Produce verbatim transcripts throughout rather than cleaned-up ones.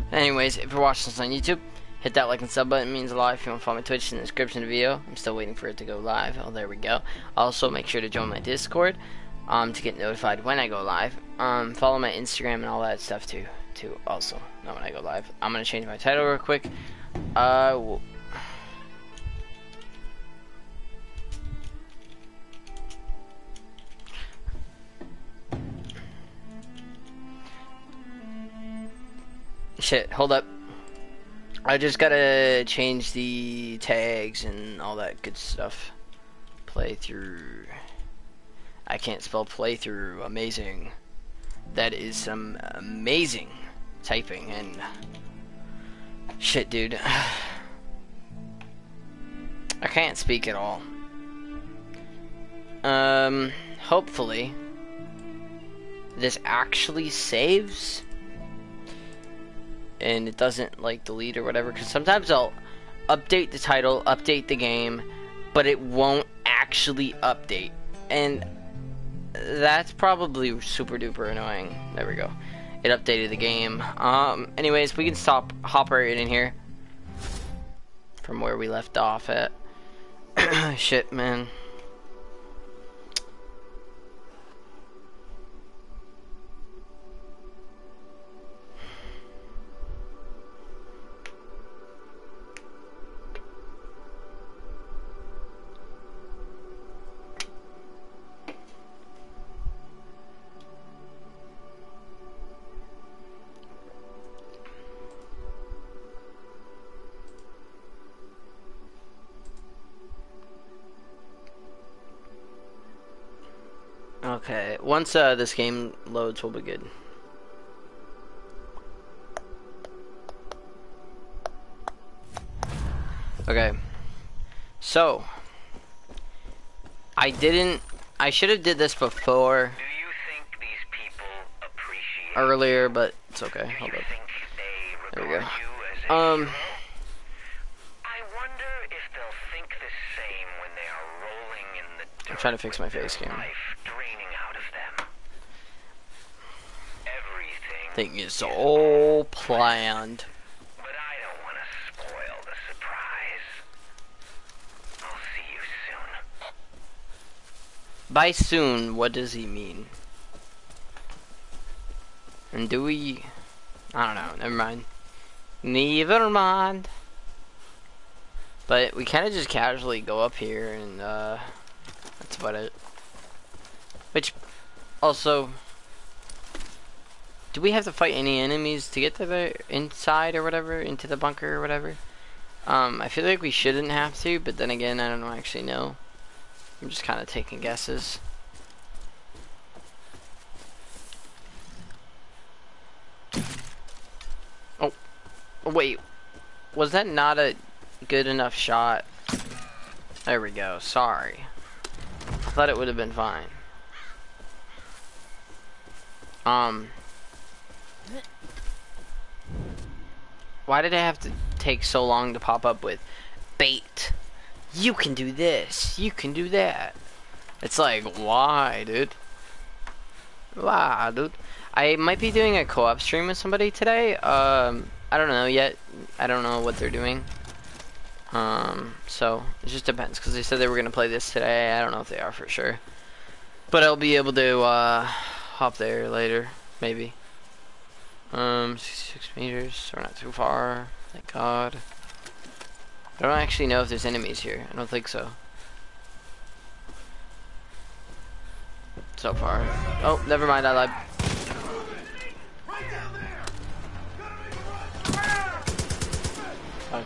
Anyways, if you're watching this on YouTube, hit that like and sub button. It means a lot. If you want to follow my Twitch in the description of the video. I'm still waiting for it to go live. Oh, there we go. Also, make sure to join my Discord um, to get notified when I go live. Um, follow my Instagram and all that stuff too. Too also, not when I go live. I'm gonna change my title real quick. Uh. We'll Shit, hold up. I just gotta change the tags and all that good stuff. Playthrough. I can't spell playthrough. Amazing. That is some amazing typing and shit, dude. I can't speak at all. Um, hopefully this actually saves and it doesn't like delete or whatever, because sometimes I'll update the title, update the game, but it won't actually update, and that's probably super duper annoying. There we go, it updated the game. Um anyways, we can stop hop right in here from where we left off at. Shit, man. Okay, once uh, this game loads, we'll be good. Okay, so I didn't. I should have did this before. Do you think these people appreciate earlier, but it's okay. Do Hold you up. think they There we regard go. you as a Um. hero? I wonder if they'll think the same when they are rolling in the dirt I'm trying to fix my with their face cam. life draining out of them. Everything Thing is all planned. But I don't want to spoil the surprise. I'll see you soon. By soon, what does he mean? And do we? I don't know. Never mind. Never mind. But we kind of just casually go up here, and uh, that's about it. Which, also, do we have to fight any enemies to get to the inside or whatever, into the bunker or whatever? Um, I feel like we shouldn't have to, but then again, I don't actually know. I'm just kind of taking guesses. Oh, wait, was that not a good enough shot? There we go, sorry. I thought it would have been fine. Um, why did it have to take so long to pop up with bait? You can do this, you can do that. It's like, why, dude? Why, dude? I might be doing a co-op stream with somebody today. Um, I don't know yet. I don't know what they're doing. Um, so it just depends, because they said they were gonna play this today. I don't know if they are for sure, but I'll be able to uh, hop there later, maybe. Um, sixty-six meters. So we're not too far. Thank God. I don't actually know if there's enemies here. I don't think so. So far. Oh, never mind. I lied. Fuck.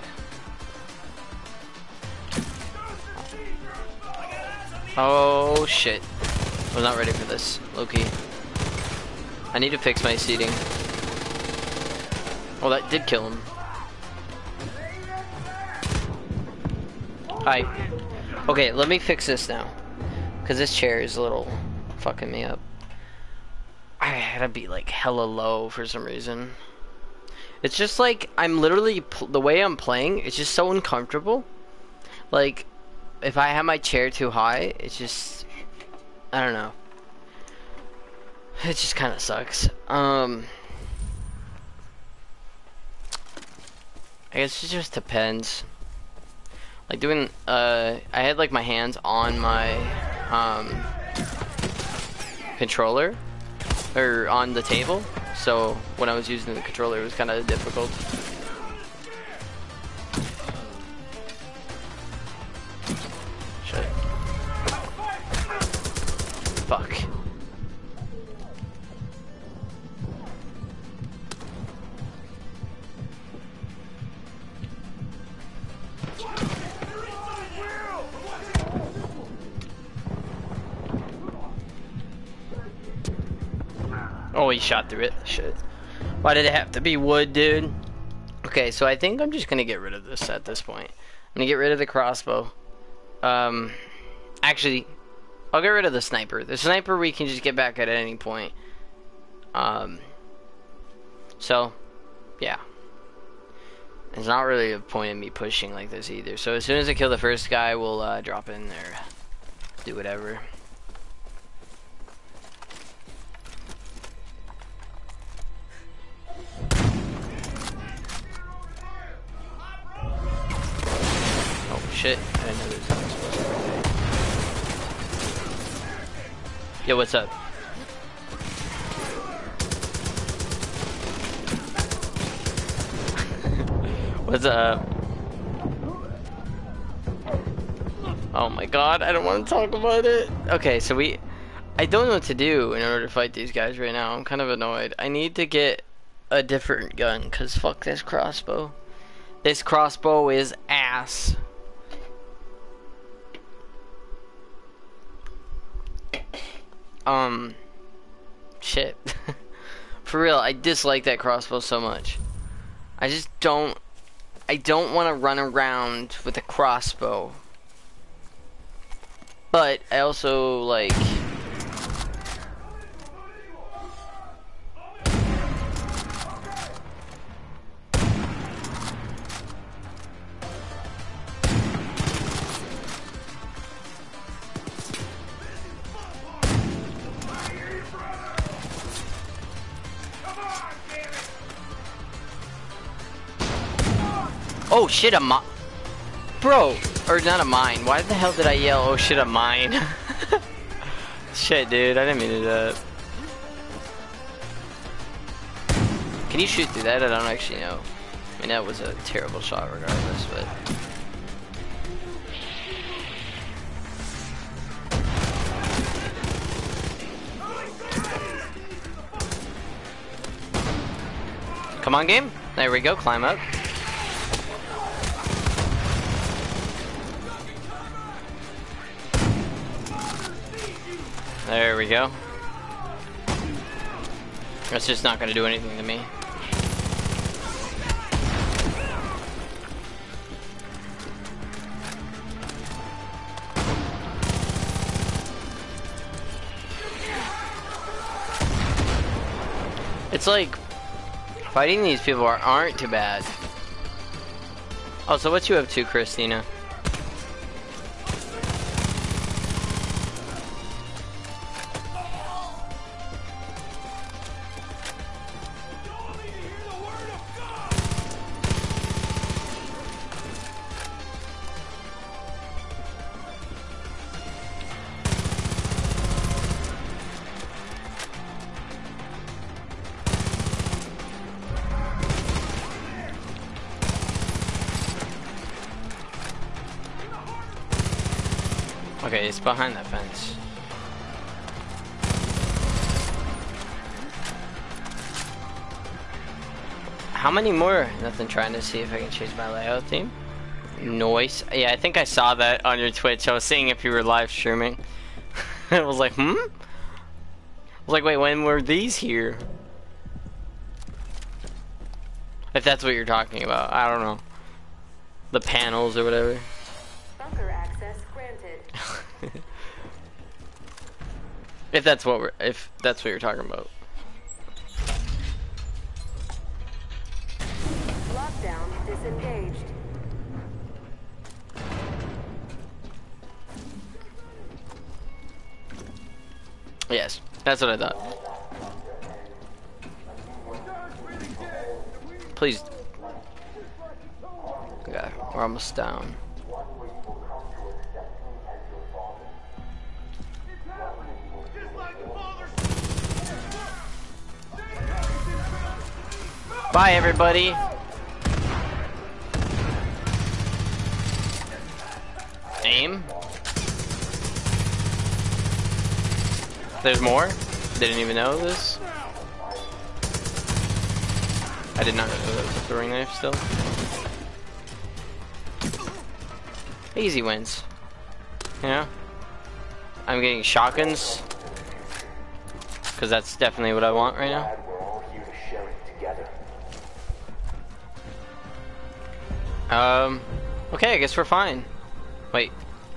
Oh shit. I was not ready for this. Low-key. I need to fix my seating. Oh, that did kill him. Hi. Okay, let me fix this now. Because this chair is a little fucking me up. I had to be like hella low for some reason. It's just like, I'm literally, pl the way I'm playing, it's just so uncomfortable. Like, if I have my chair too high, it's just, I don't know. It just kind of sucks. Um, I guess it just depends. Like doing, uh, I had like my hands on my um, controller, or on the table, so when I was using the controller it was kind of difficult. Shit. Fuck. Oh, he shot through it. Shit. Why did it have to be wood, dude? Okay, so I think I'm just gonna get rid of this at this point. I'm gonna get rid of the crossbow. Um, actually, I'll get rid of the sniper. The sniper we can just get back at any point. Um, so, yeah. There's not really a point in me pushing like this either. So as soon as I kill the first guy, we'll uh, drop in there, do whatever. Oh shit! I didn't know there was an explosive right there. Yo, what's up? What's up? Oh my god, I don't want to talk about it. Okay, so we... I don't know what to do in order to fight these guys right now. I'm kind of annoyed. I need to get a different gun, because fuck this crossbow. This crossbow is ass. Um... Shit. For real, I dislike that crossbow so much. I just don't... I don't want to run around with a crossbow. But I also like... Oh shit, a mi- Bro, or not a mine. Why the hell did I yell, oh shit, a mine? Shit, dude, I didn't mean to do that. Can you shoot through that? I don't actually know. I mean, that was a terrible shot regardless, but... Come on, game. There we go, climb up. There we go. That's just not gonna do anything to me. It's like fighting these people are, aren't too bad. Oh, so what you up to, Christina? Okay, it's behind that fence. How many more? Nothing, trying to see if I can change my layout theme. Noise. Yeah, I think I saw that on your Twitch. I was seeing if you were live streaming. I was like, hmm? I was like, wait, when were these here? If that's what you're talking about. I don't know. The panels or whatever. Bunker access granted. If that's what we're, if that's what you're talking about. Lockdown disengaged. Yes, that's what I thought. Please. We're almost down. Bye, everybody. Aim. There's more? Didn't even know this. I did not know there was a throwing knife still. Easy wins. You know? I'm getting shotguns. Because that's definitely what I want right now. Um, okay, I guess we're fine. Wait.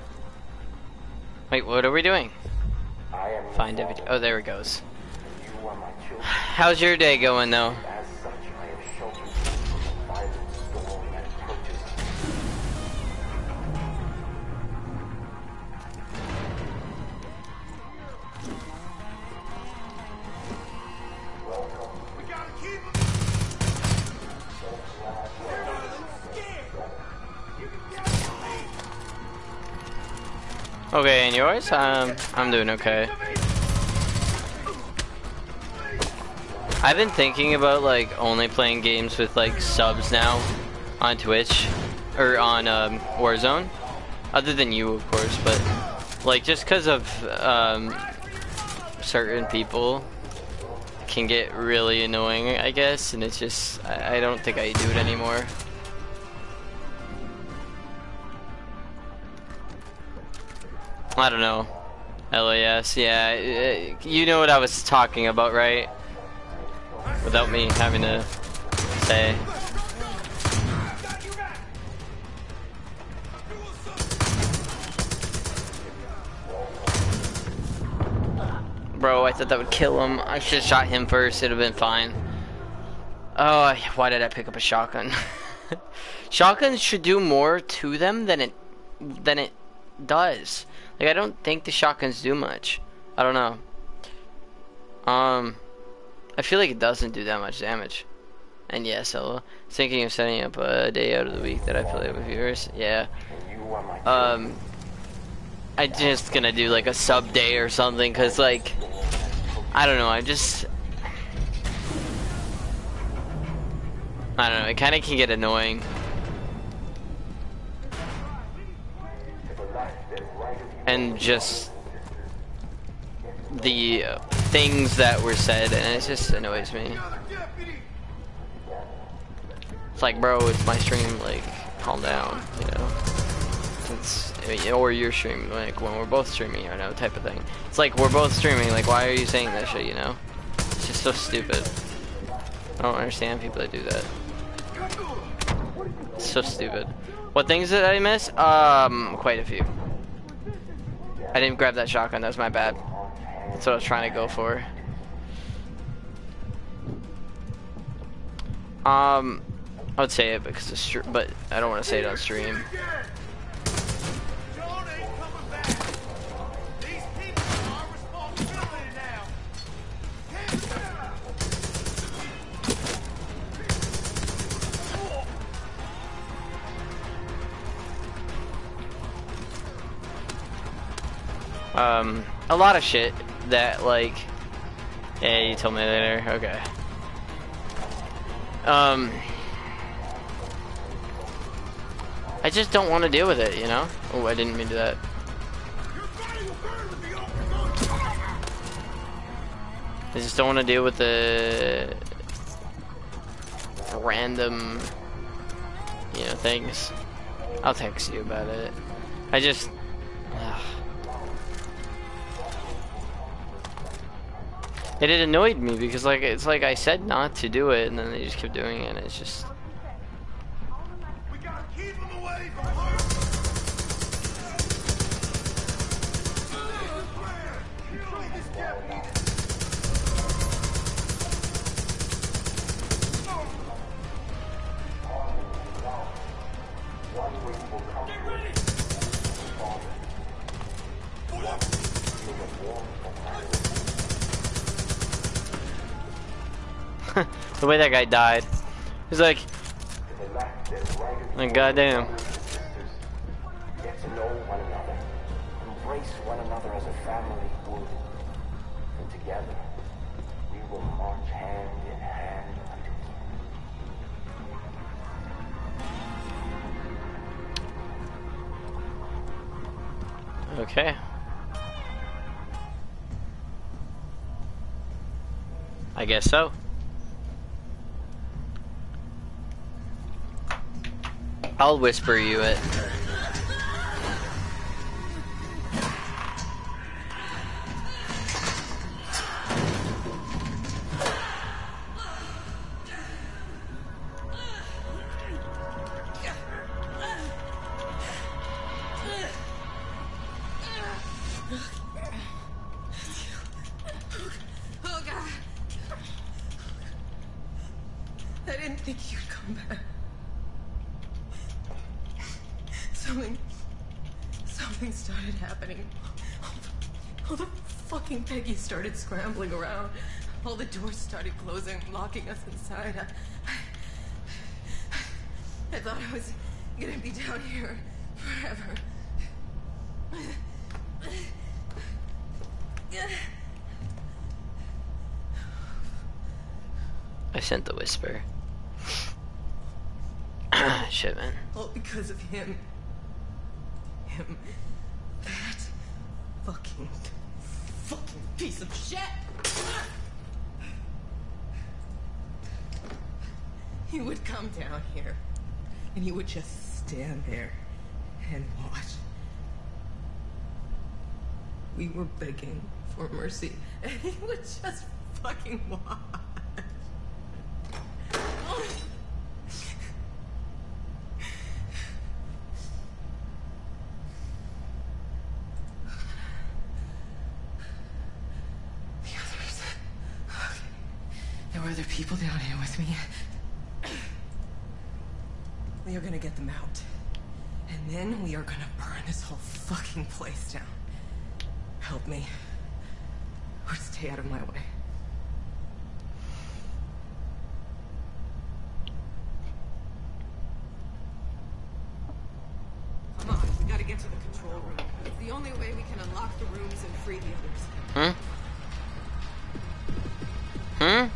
Wait, what are we doing? Find every- oh, there it goes. How's your day going, though? Okay, and yours? Um, I'm doing okay. I've been thinking about like only playing games with like subs now on Twitch or on um, Warzone, other than you, of course, but like just because of um, certain people can get really annoying, I guess, and it's just I, I don't think I do it anymore. I don't know. L A S, yeah. You know what I was talking about, right? Without me having to say. Bro, I thought that would kill him. I should have shot him first. It'd have been fine. Oh, why did I pick up a shotgun? Shotguns should do more to them than it than it does. Like, I don't think the shotguns do much. I don't know. Um, I feel like it doesn't do that much damage. And yes, yeah, so thinking of setting up a day out of the week that I play with viewers. Yeah. Um, I'm just gonna do like a sub day or something, cause like, I don't know. I just, I don't know. It kind of can get annoying. And just the uh, things that were said, and it just annoys me. It's like, bro, it's my stream, like, calm down, you know? It's, I mean, or you're streaming, like, when we're both streaming, you know, type of thing. It's like, we're both streaming, like, why are you saying that shit, you know? It's just so stupid. I don't understand people that do that. It's so stupid. What things did I miss? Um, quite a few. I didn't grab that shotgun, that was my bad. That's what I was trying to go for. Um, I would say it because it's str- but I don't want to say it on stream. Um, a lot of shit that, like, yeah, you told me later, okay. Um, I just don't want to deal with it, you know? Oh, I didn't mean to do that. I just don't want to deal with the random, you know, things. I'll text you about it. I just, ugh. It had annoyed me because, like, it's like I said not to do it, and then they just kept doing it, and it's just. We gotta keep them away from her. The way that guy died. He's like, And goddamn. Get to know one another. Embrace one another as a family would. And together, we will march hand in hand until Okay. I guess so. I'll whisper you it. Peggy started scrambling around. All the doors started closing, locking us inside. I, I thought I was gonna be down here forever. I sent the whisper. Shit, man. All because of him. Him. That fucking... fucking piece of shit! He would come down here, and he would just stand there and watch. We were begging for mercy, and he would just fucking watch. Other people down here with me. We are gonna get them out. And then we are gonna burn this whole fucking place down. Help me. Or stay out of my way. Come on, we gotta get to the control room. It's the only way we can unlock the rooms and free the others. Hmm? Hmm?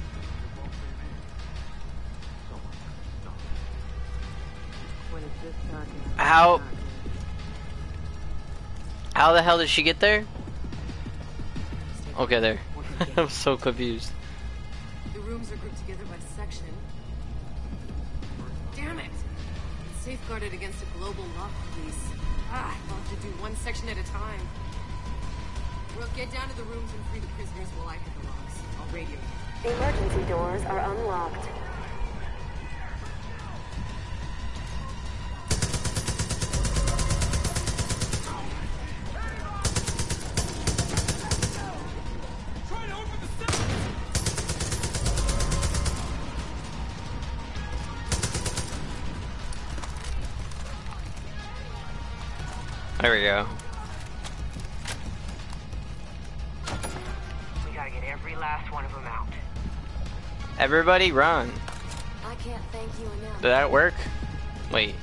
How... How the hell did she get there? Okay, there. I'm so confused. The rooms are grouped together by section. Damn it! It's safeguarded against a global lock release. Ah, I'll have to do one section at a time. We'll get down to the rooms and free the prisoners while I hit the locks. I'll radio you. Emergency doors are unlocked. There we go. we gotta get every last one of them out. Everybody run. I can't thank you enough. Did that work? Wait.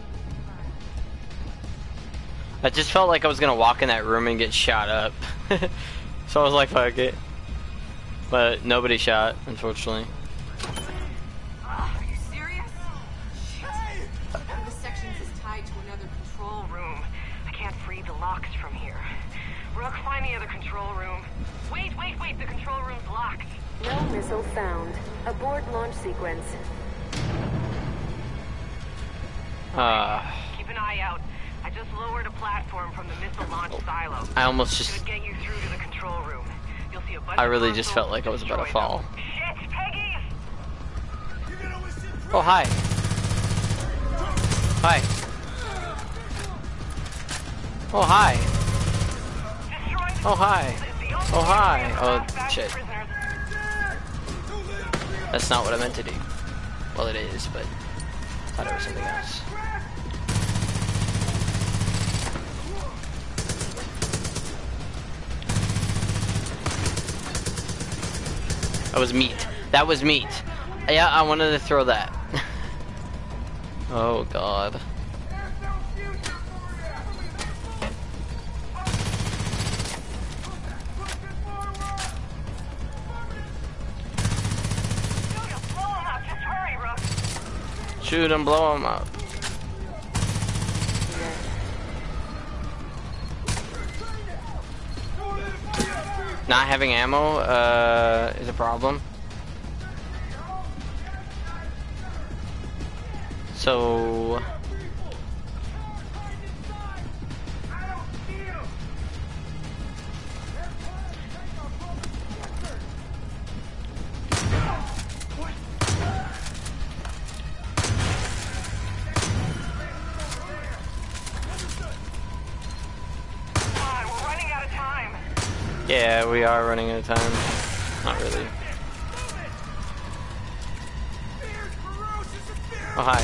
I just felt like I was gonna walk in that room and get shot up. So I was like, fuck it. But nobody shot, unfortunately. Are you serious? Hey! One of the sections is tied to another control room. I can't free the locks from here. Rook, find the other control room. Wait, wait, wait, the control room's locked. No missile found. Abort launch sequence. Uh, Keep an eye out. I just lowered a platform from the missile launch silo. I almost just... Should get you through to the control room. You'll see a bunch I of really just consoles. felt like I was about to Destroy fall. them. Shit, Peggy! Oh, hi. Hi. Oh, hi. Destroy Oh, hi. the only Oh, hi. way to Oh, pass back shit. prisoners. That's not what I meant to do. Well, it is, but I thought it was something else. That was meat. That was meat. Yeah, I wanted to throw that. Oh god. Shoot him, blow him up. Not having ammo uh, is a problem. So... Yeah, we are running out of time. Not really. Oh, hi.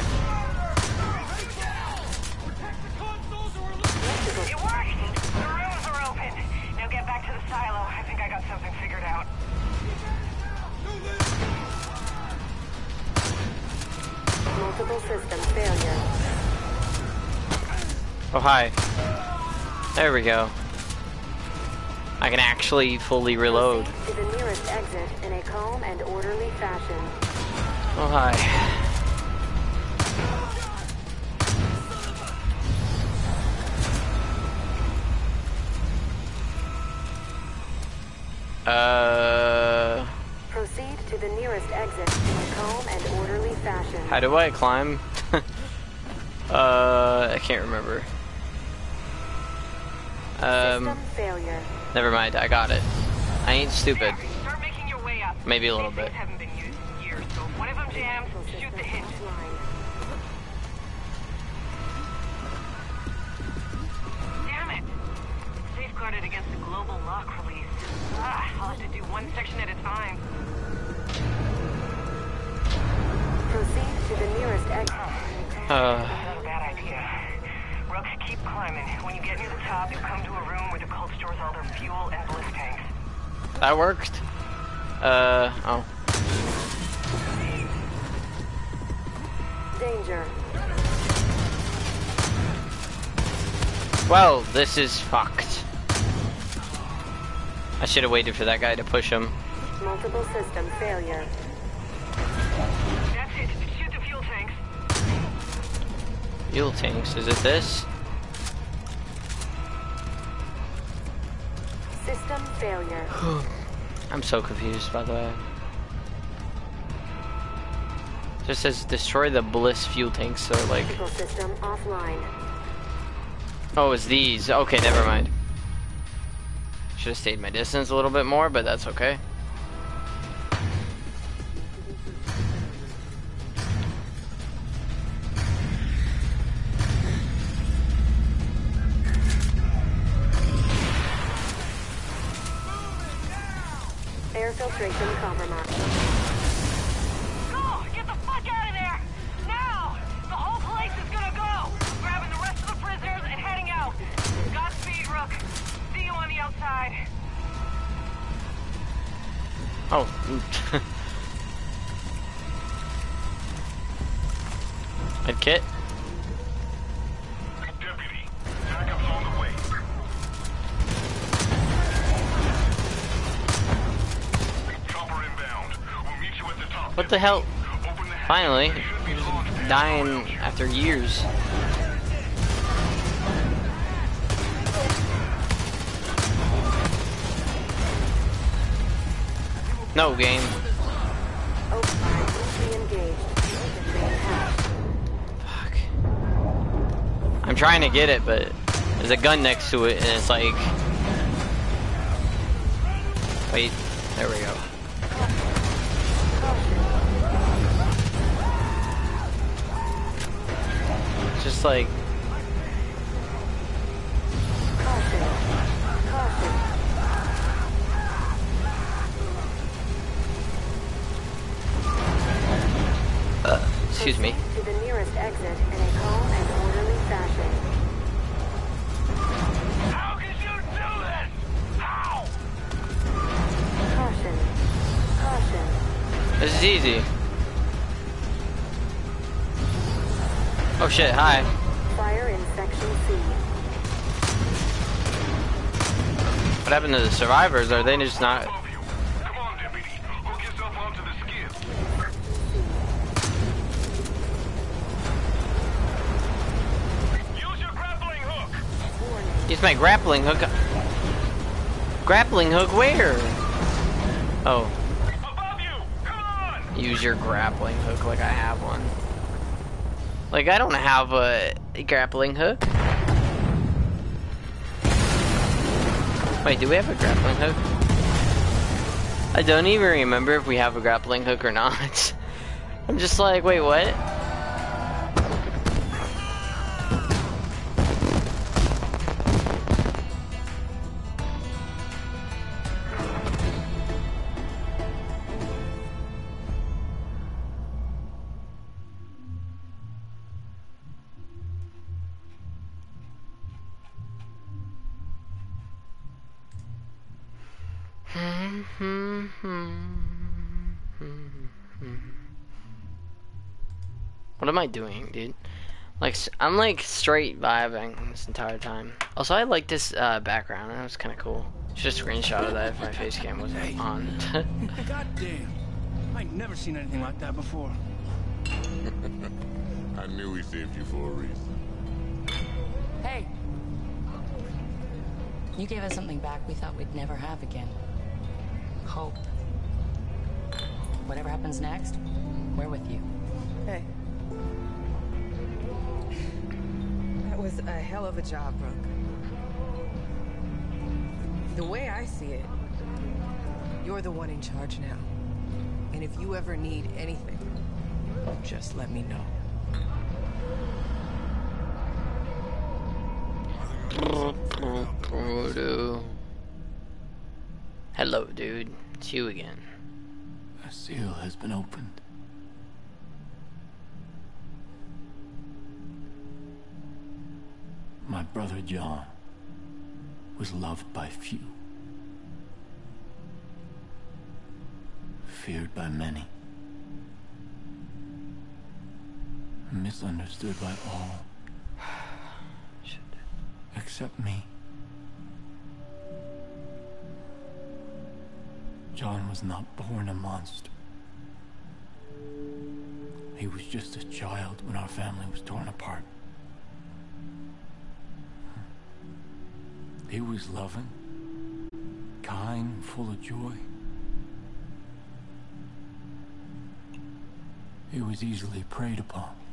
It worked! The rooms are open. Now get back to the silo. I think I got something figured out. Multiple system failure. Oh, hi. There we go. I can actually fully reload. Proceed to the nearest exit in a calm and orderly fashion. Oh, hi. Uh... Proceed to the nearest exit in a calm and orderly fashion. How do I climb? uh, I can't remember. Um... System failure. Never mind, I got it. I ain't stupid. Start making your way up. Maybe a little These bit. things haven't been used in years, so if one of them jams, shoot the hinge. Offline. Damn it! It's safeguarded against a global lock release. Ah, I'll have to do one section at a time. Proceed to the nearest exit. Uh... Not a bad idea. Rook, keep climbing. When you get near the top, you'll come to a room where the cult stores all their fuel and bliss tanks. That worked. Uh, oh. Danger. Well, this is fucked. I should have waited for that guy to push him. Multiple system failure. That's it. Shoot the fuel tanks. Fuel tanks, is it this? System failure. I'm so confused, by the way. Just says destroy the bliss fuel tanks, so like... Critical system offline. Oh, it's these. Okay, never mind. Should have stayed my distance a little bit more, but that's okay. Air filtration compromised. Go! Get the fuck out of there! Now! The whole place is gonna go! Grabbing the rest of the prisoners and heading out. Godspeed, Rook. See you on the outside. Oh. Med kit. Deputy, backup's on the way. Chopper inbound. We'll meet you at the top. What the hell? Open the hatch. Finally. Should be launched. Dying after years. No game. Open. Engaged. Fuck. I'm trying to get it, but there's a gun next to it, and it's like... Wait, there we go. It's just like... Caution. Caution. Uh, excuse me. To the nearest exit in a calm and orderly fashion. How could you do this? How? Caution. Caution. This is easy. Oh shit, hi. Fire in Section C. What happened to the survivors? Are they just not... Come on, deputy. Hook yourself onto the skid. Use your grappling hook. Use my grappling hook. Grappling hook where? Oh. Above you. Come on. Use your grappling hook like I have one. Like, I don't have a grappling hook. Wait, do we have a grappling hook? I don't even remember if we have a grappling hook or not. I'm just like, wait, what? What am I doing, dude? Like, I'm like straight vibing this entire time. Also, I like this uh, background. That was kind of cool. Just a screenshot of that if my face cam wasn't on. God damn. I ain't never seen anything like that before. I knew we saved you for a reason. Hey. You gave us something back we thought we'd never have again. Hope. Whatever happens next, we're with you. Hey. That was a hell of a job, Brooke. The way I see it, you're the one in charge now. And if you ever need anything, just let me know. Hello, dude. It's you again. A seal has been opened. My brother John was loved by few, feared by many, misunderstood by all, except me. John was not born a monster. He was just a child when our family was torn apart. He was loving, kind, and full of joy. He was easily preyed upon.